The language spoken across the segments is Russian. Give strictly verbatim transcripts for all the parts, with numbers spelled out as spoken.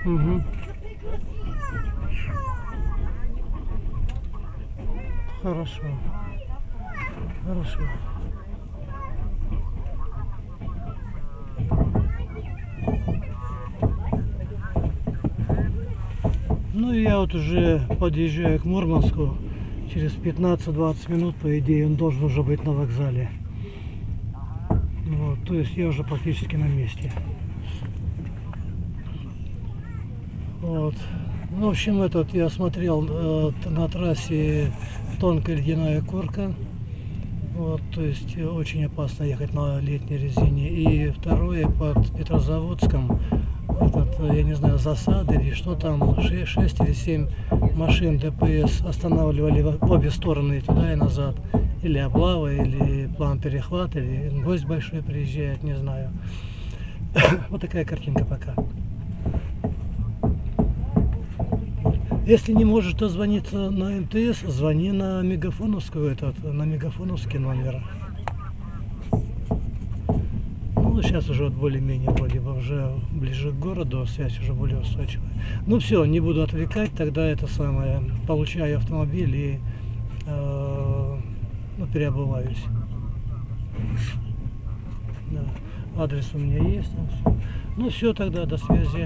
Угу. Хорошо. Хорошо. Ну и я вот уже подъезжаю к Мурманску. Через пятнадцать-двадцать минут, по идее, он должен уже быть на вокзале. Вот, то есть я уже практически на месте. Вот. В общем, этот я смотрел э, на трассе тонкая ледяная корка. Вот, то есть очень опасно ехать на летней резине. И второе, под Петрозаводском, этот, я не знаю, засады или что там, шесть или семь машин ДПС останавливали в обе стороны, туда и назад. Или облава, или план перехват, или гость большой приезжает, не знаю. Вот такая картинка пока. Если не можешь дозвониться на МТС, звони на мегафоновскую, этот, на мегафоновский номер. Ну, сейчас уже вот более-менее вроде бы уже ближе к городу, связь уже более устойчивая. Ну все, не буду отвлекать, тогда это самое, получаю автомобиль и э, ну, переобуваюсь. Да. Адрес у меня есть. Все. Ну все, тогда до связи.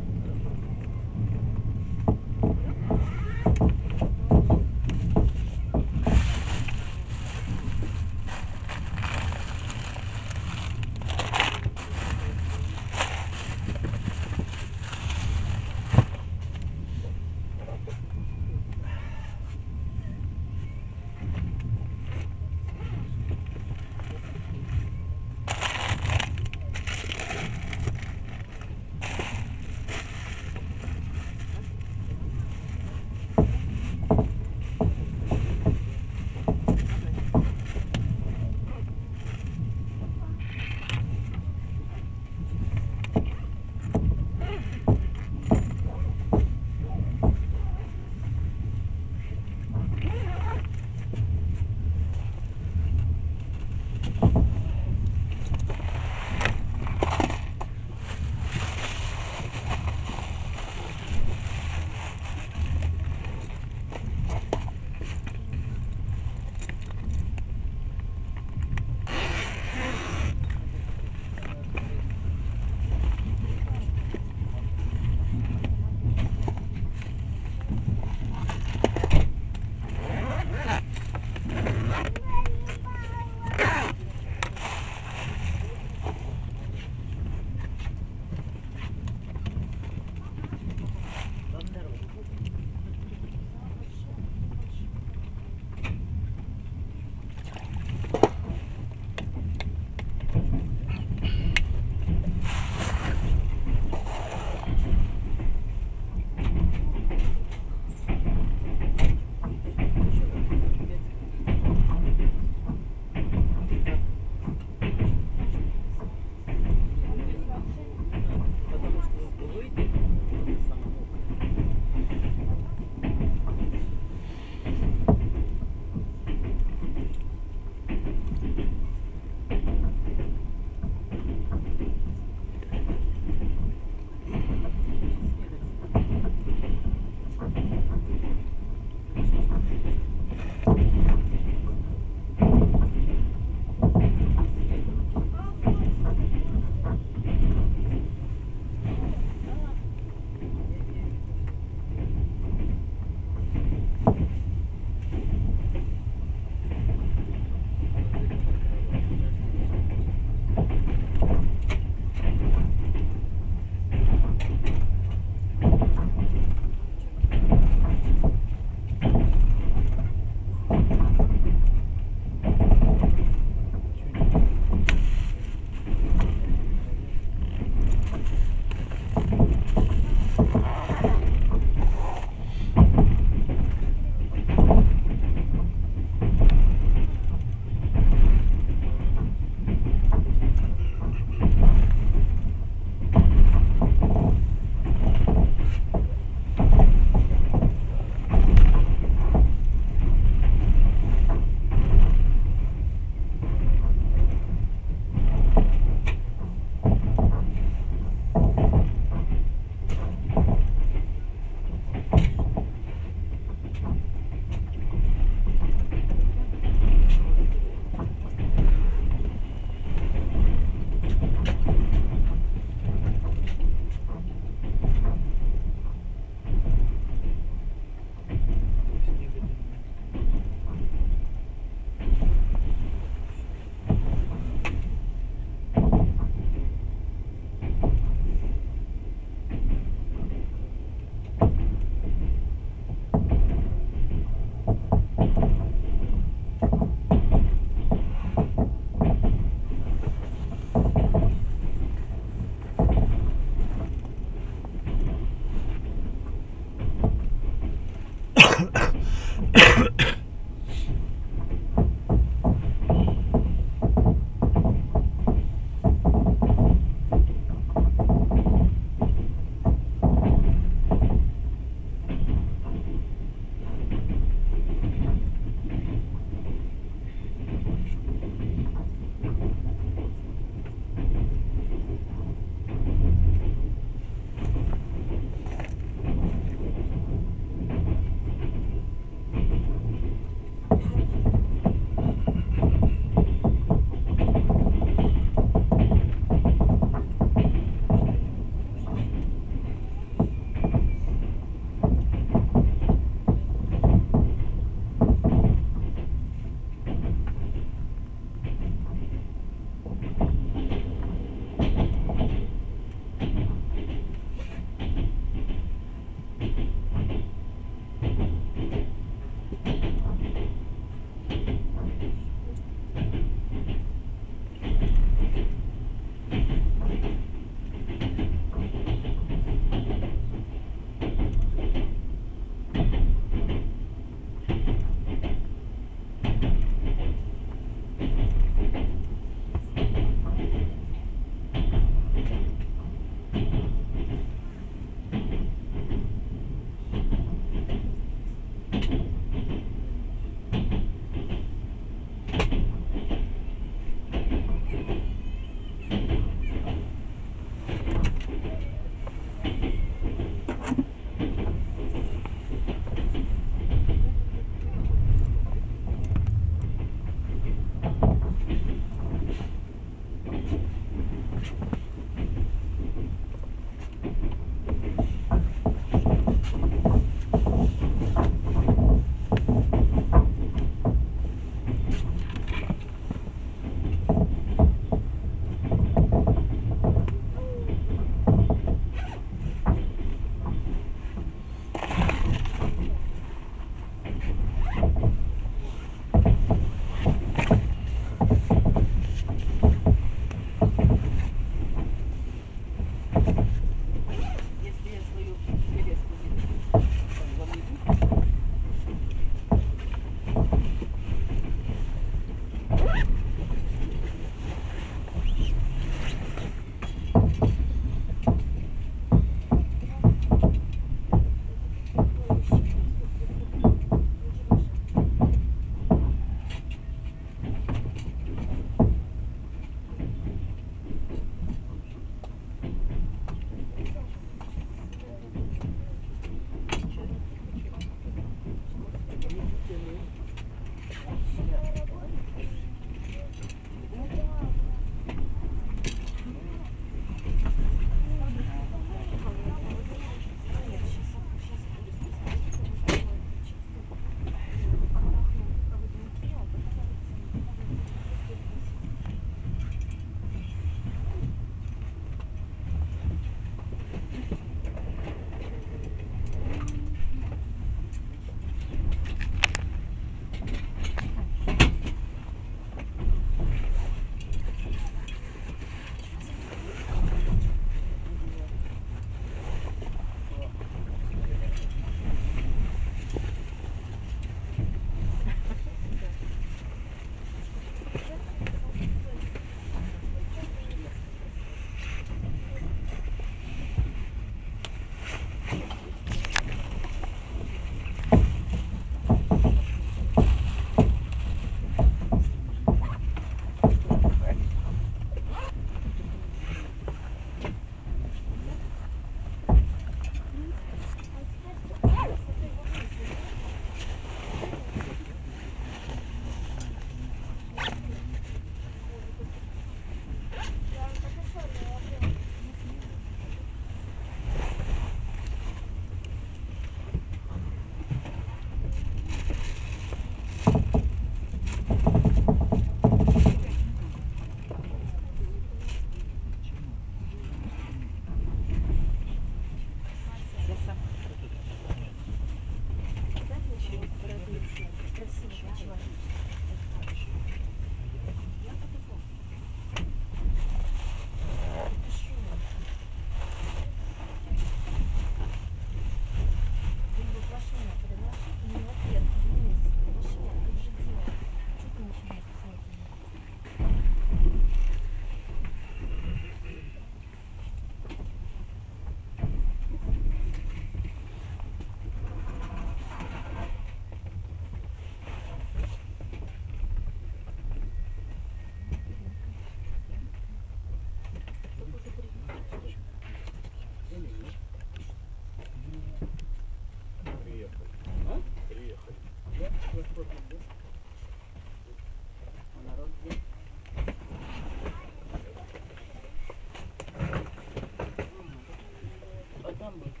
там был.